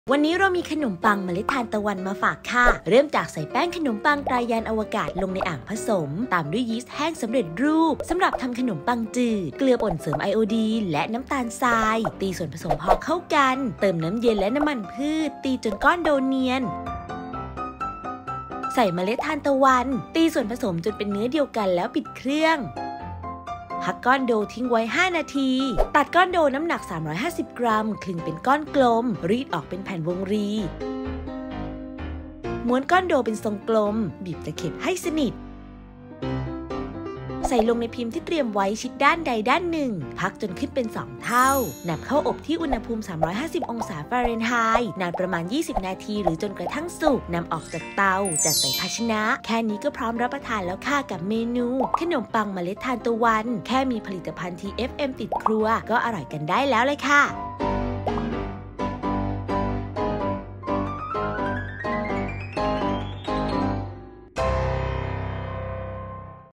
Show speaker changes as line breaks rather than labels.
วันนี้เรามีขนมปังเมล็ดทานตะวันมาฝากค่ะเริ่มจากใส่แป้งขนมปังตรายานอวกาศลงในอ่างผสมตามด้วยยีสต์แห้งสำเร็จรูปสำหรับทำขนมปังจืดเกลือป่นเสริมไอโอดีนและน้ำตาลทรายตีส่วนผสมพอเข้ากันเติมน้ำเย็นและน้ำมันพืชตีจนก้อนโดเนียนใส่เมล็ดทานตะวันตีส่วนผสมจนเป็นเนื้อเดียวกันแล้วปิดเครื่องพักก้อนโดทิ้งไว้5นาทีตัดก้อนโดน้ำหนัก350กรัมคลึงเป็นก้อนกลมรีดออกเป็นแผ่นวงรีม้วนก้อนโดเป็นทรงกลมบีบตะเข็บให้สนิทใส่ลงในพิมพ์ที่เตรียมไว้ชิดด้านใดด้านหนึ่งพักจนขึ้นเป็น2เท่านำเข้าอบที่อุณหภูมิ350องศาฟาเรนไฮต์นานประมาณ20นาทีหรือจนกระทั่งสุกนำออกจากเตาจัดใส่ภาชนะแค่นี้ก็พร้อมรับประทานแล้วค่ะกับเมนูขนมปังเมล็ดทานตะวันแค่มีผลิตภัณฑ์ TFM ติดครัวก็อร่อยกันได้แล้วเลยค่ะ